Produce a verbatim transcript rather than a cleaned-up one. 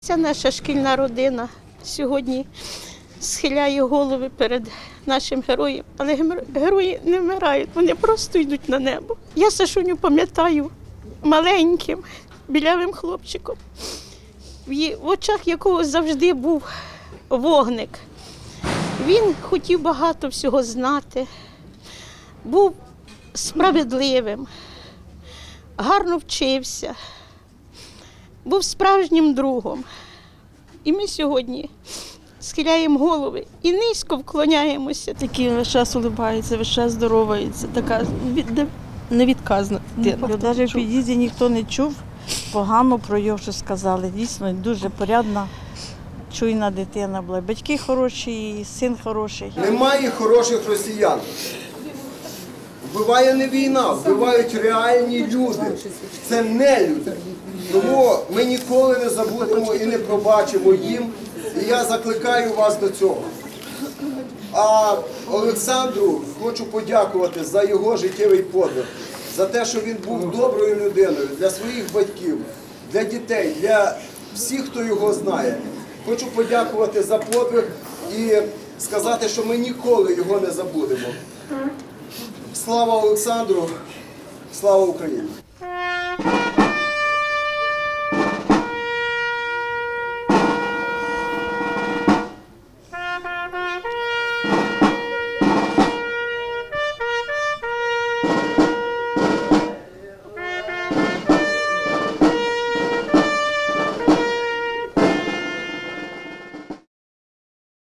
Ця наша шкільна родина сьогодні схиляє голови перед нашим героєм, але герої не вмирають, вони просто йдуть на небо. Я Сашуню пам'ятаю маленьким, білявим хлопчиком, в очах якого завжди був вогник. Він хотів багато всього знати, був справедливим, гарно вчився, був справжнім другом. І ми сьогодні схиляємо голови і низько вклоняємося. Такий весь час улыбається, весь час здоровається, така невідказна дитина. Навіть в під'їзді ніхто не чув, погано про його що сказали. Дійсно, дуже порядна, чуйна дитина була. Батьки хороші, син хороший. Немає хороших росіян. Вбиває не війна, вбивають реальні люди. Це не люди. Тому ми ніколи не забудемо і не пробачимо їм. І я закликаю вас до цього. А Олександру хочу подякувати за його життєвий подвиг, за те, що він був доброю людиною для своїх батьків, для дітей, для всіх, хто його знає. Хочу подякувати за подвиг і сказати, що ми ніколи його не забудемо. Слава Олександру, слава Україні!